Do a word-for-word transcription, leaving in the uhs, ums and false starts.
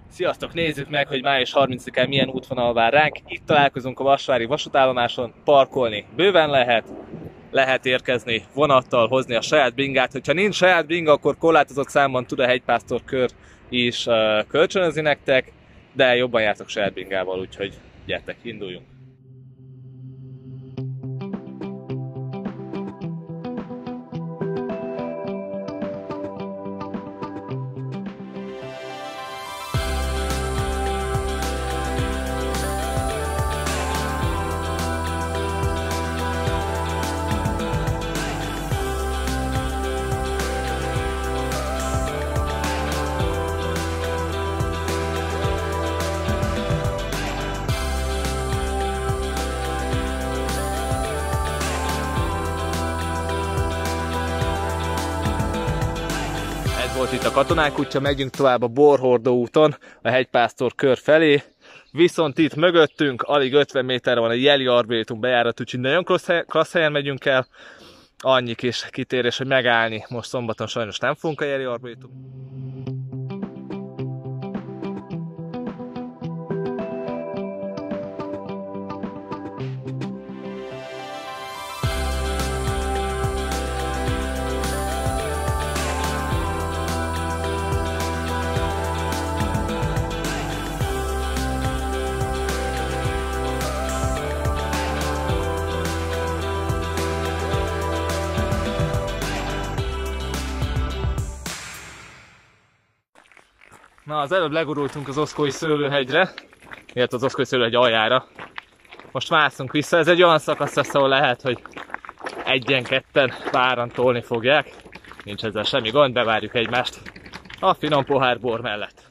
Sziasztok, nézzük meg, hogy május harmincadikán milyen útvonal vár ránk. Itt találkozunk a Vasvári vasútállomáson, parkolni bőven lehet, lehet érkezni vonattal, hozni a saját bringát. Hogyha nincs saját bringa, akkor korlátozott számban tud a hegypásztor kör is uh, kölcsönözni nektek, de jobban jártok saját bringával, úgyhogy gyertek, induljunk! Volt itt a Katonák útja, megyünk tovább a Borhordó úton, a hegypásztor kör felé. Viszont itt mögöttünk, alig ötven méterre van a Jeli Arborétum bejárat, úgyhogy nagyon klassz helyen megyünk el. Annyi kis kitérés, hogy megállni most szombaton sajnos nem fogunk a Jeli Arborétum. Na, az előbb legurultunk az Oszkói Szőlőhegyre, illetve az Oszkói Szőlőhegy aljára. Most mászunk vissza, ez egy olyan szakasz lesz, ahol lehet, hogy egyen-ketten páran tolni fogják. Nincs ezzel semmi gond, bevárjuk egymást a finom pohár bor mellett.